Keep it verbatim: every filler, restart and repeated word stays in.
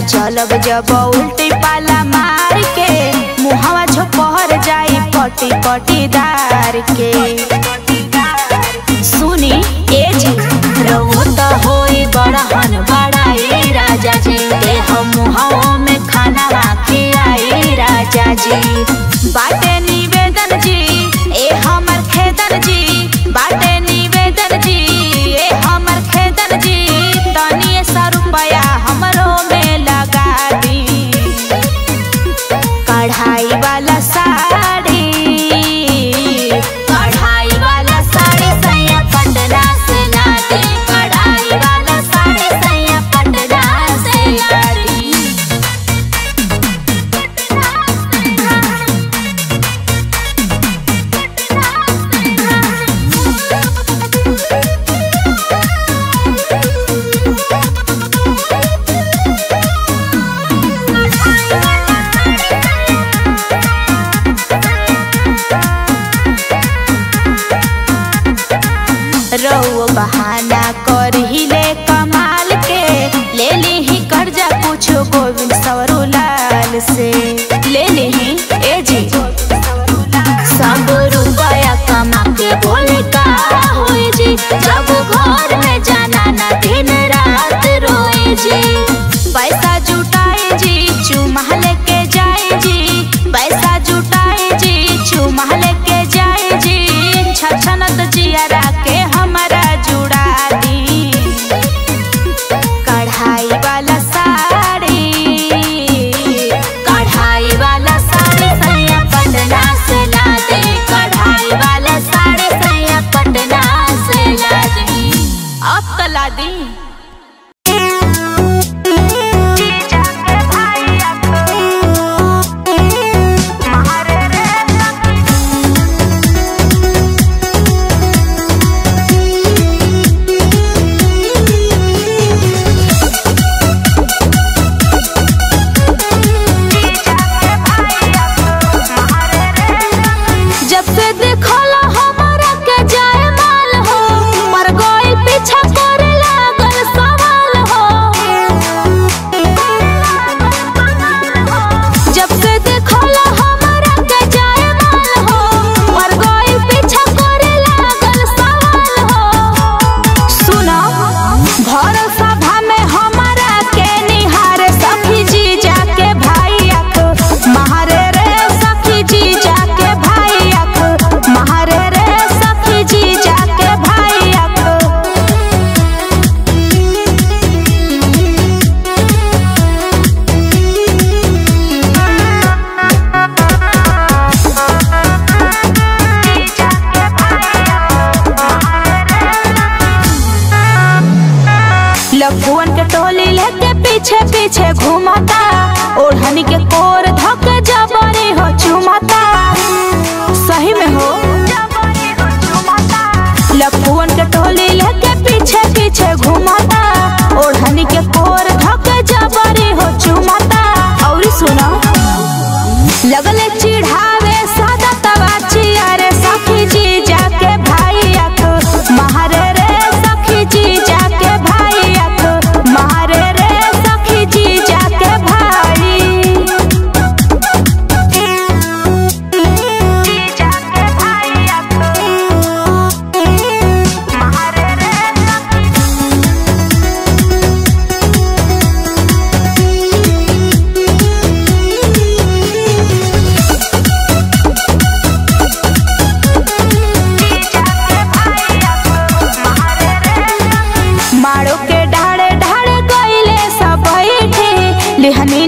चलब जब उल्टी पाला मार के मुहावा झोपहर जाई पटी पटीदार के। सुनी ए जी रहो तो होई बड़हन बड़ाई राजा जी, ए हम मुहावा में खाना खियाई राजा जी। बाटे निवेदन जी ए हमर खेदन जी, बाटे निवेदन जी ए हमर खेदन जी, तनी सा रुपया हमरो में लगा दी। कढ़ाई वाला साड़ी कढ़ाई वाला साड़ी सैया पटना से ला दी, कढ़ाई वाला साड़ी सैया पटना से ला दी। रउआ बहाना कर ही ले कमाल के, ले ली ही कर्जा कुछ गोविंद सवरूलाल से, ले ली ही ए जी सब रुपया कमा के बोले का होई जी, जब घर में जाना ना दिन रात रोए जी। पैसा जुटाए जी चुमा लेके जाए जी, पैसा जुटाए जी चुमा लेके जाए जी, छछनत जियारा के हमारा जुड़ा दी। कढ़ाई वाला साड़ी कढ़ाई वाला साड़ी सैया पटना से ला दे, कढ़ाई वाला साड़ी सैया पटना से ला दे। अब तो ला दी। लफुअन के टोली लेके पीछे पीछे घूमता, ओढ़नी के कोर धक जबरी हो चुमता। सही में हो लफुअन के टोली लेके पीछे पीछे घूमता, ओढ़नी के कोर धक जबरी हो चुमता। और सुनो लगले चिढ़ावे सादा तवाची, अरे सखी जी जाके भाई अख महारे रे, सखी जी जाके भाई अख महारे रे, सखी जी जाके भाई जाके भाई अख महारे रे। मारो के ढाड़े ढाड़े गईले सब बैठे, लिहनी